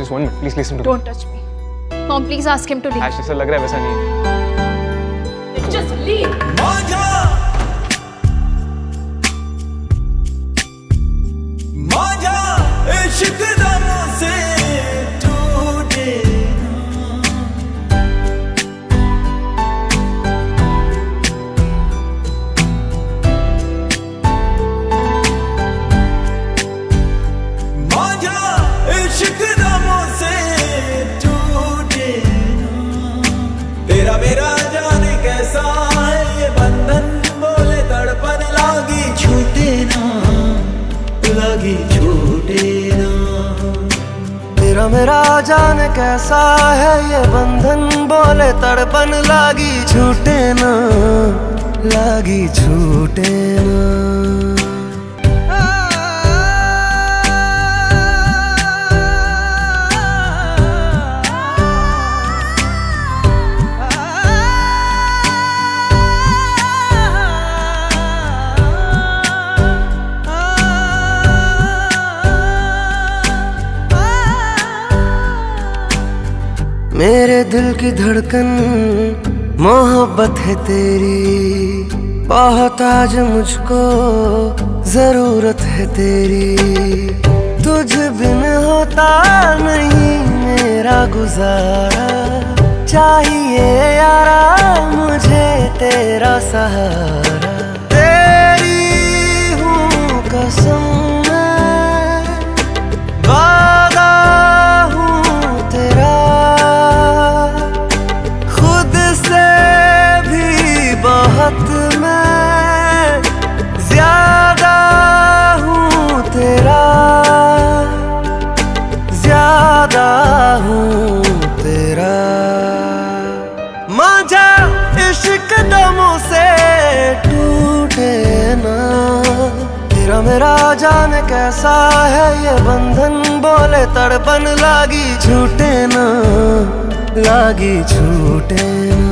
just 1 minute. Please listen to me. Don't touch me. Mom, please ask him to leave. Ash, ऐसा लग रहा है वैसा नहीं है. Just leave. तेरा मेरा जाने कैसा है ये बंधन, बोले तड़पन लागी छूटे ना, लागी छूटे ना। तेरा मेरा जाने कैसा है ये बंधन, बोले तड़पन लागी छूटे ना, लागी छूटे ना। मेरे दिल की धड़कन मोहब्बत है तेरी, बहुत आज मुझको जरूरत है तेरी। तुझ बिन होता नहीं मेरा गुजारा, चाहिए यारा मुझे तेरा सहारा। तेरी हूँ कसम मांझा इश्क दमों से टूटे ना। तेरा मेरा जाने कैसा है ये बंधन, बोले तड़पन लागी छूटे ना, लागी छूटे ना।